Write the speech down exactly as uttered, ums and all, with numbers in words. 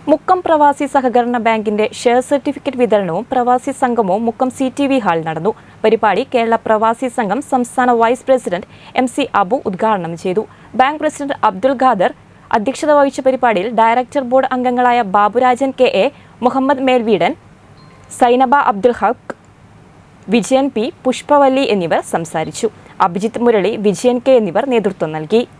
മുക്കം പ്രവാസി സഹകരണ ബാങ്കിന്റെ ഷെയർ സർട്ടിഫിക്കറ്റ് വിതരണവും പ്രവാസി സംഗമവും മുക്കം സി ടി വി ഹാളിൽ നടന്നു. പരിപാടി കേരള പ്രവാസി സംഘം സംസ്ഥാന vice president M C Abu ഉദ്ഘാടനം ചെയ്തു. ബാങ്ക് പ്രസിഡന്റ് അബ്ദുൽ ഖാദർ അധ്യക്ഷത വഹിച്ച പരിപാടിയിൽ ഡയറക്ടർ ബോർഡ് അംഗങ്ങളായ Baburajan K A, Muhammad Melveedan, Zainaba Abdul Haq, Vijayan P, Pushpavalli എന്നിവർ സംസാരിച്ചു. അഭിജിത്ത് മുരളി, വിജയൻ കെ എന്നിവർ നേതൃത്വം നൽകി.